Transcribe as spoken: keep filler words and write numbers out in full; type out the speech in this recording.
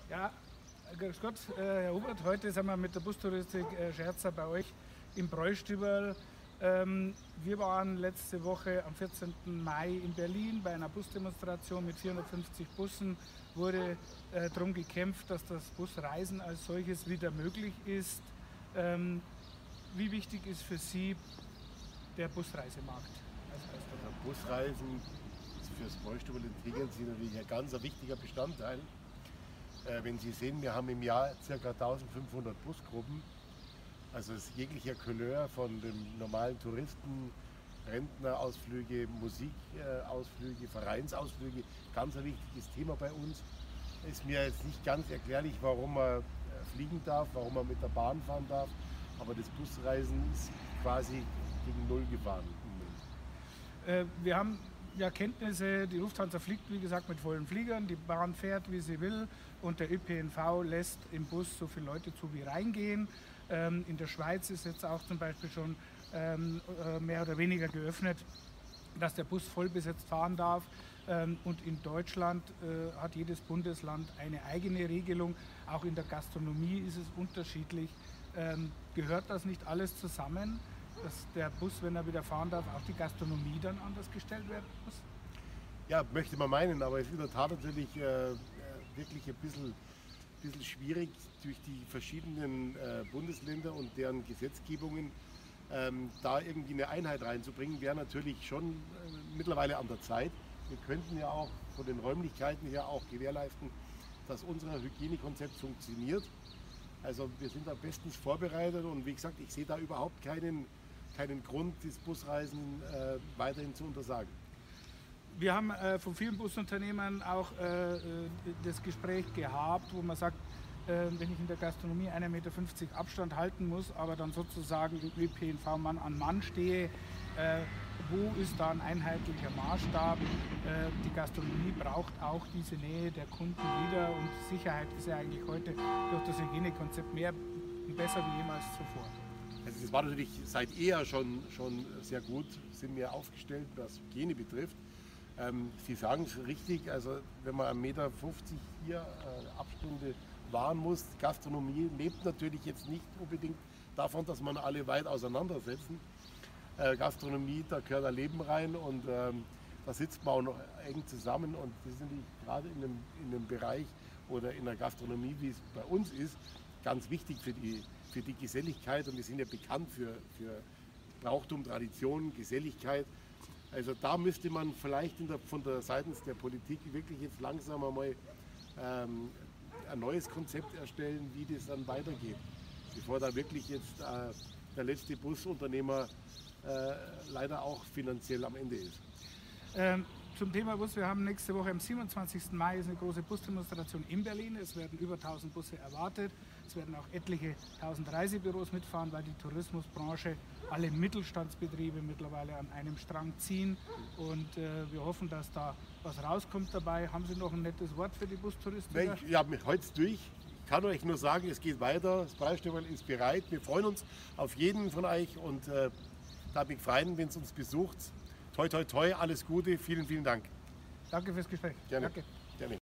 Ja, grüß Gott, äh, Herr Hubert. Heute sind wir mit der Bustouristik äh, Scherzer bei euch im Bräustüberl. Ähm, wir waren letzte Woche am vierzehnten Mai in Berlin bei einer Busdemonstration mit vierhundertfünfzig Bussen. Wurde äh, darum gekämpft, dass das Busreisen als solches wieder möglich ist. Ähm, wie wichtig ist für Sie der Busreisemarkt? Also Busreisen für das Bräustüberl in Tegernsee natürlich ein ganz wichtiger Bestandteil. Äh, wenn Sie sehen, wir haben im Jahr ca. eintausendfünfhundert Busgruppen, also es ist jeglicher Couleur von den normalen Touristen, Rentnerausflüge, Musikausflüge, Vereinsausflüge, ganz ein wichtiges Thema bei uns. Ist mir jetzt nicht ganz erklärlich, warum man fliegen darf, warum man mit der Bahn fahren darf, aber das Busreisen ist quasi gegen Null gefahren. Äh, wir haben ja Kenntnisse, die Lufthansa fliegt wie gesagt mit vollen Fliegern, die Bahn fährt wie sie will und der Ö P N V lässt im Bus so viele Leute zu wie reingehen. Ähm, in der Schweiz ist jetzt auch zum Beispiel schon ähm, mehr oder weniger geöffnet, dass der Bus voll besetzt fahren darf. Ähm, und in Deutschland äh, hat jedes Bundesland eine eigene Regelung. Auch in der Gastronomie ist es unterschiedlich. Ähm, gehört das nicht alles zusammen, dass der Bus, wenn er wieder fahren darf, auch die Gastronomie dann anders gestellt werden muss? Ja, möchte man meinen, aber es ist in der Tat natürlich äh, wirklich ein bisschen, bisschen schwierig durch die verschiedenen äh, Bundesländer und deren Gesetzgebungen ähm, da irgendwie eine Einheit reinzubringen, wäre natürlich schon äh, mittlerweile an der Zeit. Wir könnten ja auch von den Räumlichkeiten her auch gewährleisten, dass unser Hygienekonzept funktioniert. Also wir sind da bestens vorbereitet und wie gesagt, ich sehe da überhaupt keinen, keinen Grund, das Busreisen äh, weiterhin zu untersagen. Wir haben äh, von vielen Busunternehmern auch äh, das Gespräch gehabt, wo man sagt, äh, wenn ich in der Gastronomie ein Meter fünfzig Abstand halten muss, aber dann sozusagen im Ö P N V Mann an Mann stehe, äh, wo ist da ein einheitlicher Maßstab? Äh, die Gastronomie braucht auch diese Nähe der Kunden wieder und Sicherheit ist ja eigentlich heute durch das Hygienekonzept mehr und besser wie jemals zuvor. Also das war natürlich seit eher schon, schon sehr gut, sind wir aufgestellt, was Hygiene betrifft. Ähm, Sie sagen es richtig, also wenn man ein Meter fünfzig hier äh, Abstände wahren muss, Gastronomie lebt natürlich jetzt nicht unbedingt davon, dass man alle weit auseinandersetzen. Äh, Gastronomie, da gehört ein Leben rein und ähm, da sitzt man auch noch eng zusammen und das ist natürlich gerade in einem, in einem Bereich oder in der Gastronomie, wie es bei uns ist, ganz wichtig für die, für die Geselligkeit und wir sind ja bekannt für, für Brauchtum, Tradition, Geselligkeit. Also da müsste man vielleicht in der, von der seitens der Politik wirklich jetzt langsam einmal ähm, ein neues Konzept erstellen, wie das dann weitergeht, bevor da wirklich jetzt äh, der letzte Busunternehmer äh, leider auch finanziell am Ende ist. Ähm, zum Thema Bus, wir haben nächste Woche am siebenundzwanzigsten Mai ist eine große Busdemonstration in Berlin. Es werden über tausend Busse erwartet. Es werden auch etliche tausend Reisebüros mitfahren, weil die Tourismusbranche, alle Mittelstandsbetriebe mittlerweile an einem Strang ziehen. Und äh, wir hoffen, dass da was rauskommt dabei. Haben Sie noch ein nettes Wort für die Bustouristiker? Ich habe mich heute durch. Ich kann euch nur sagen, es geht weiter. Das Bräustüberl ist bereit. Wir freuen uns auf jeden von euch und äh, darf mich freuen, wenn es uns besucht. Toi, toi, toi, alles Gute, vielen, vielen Dank. Danke fürs Gespräch. Gerne. Danke. Gerne.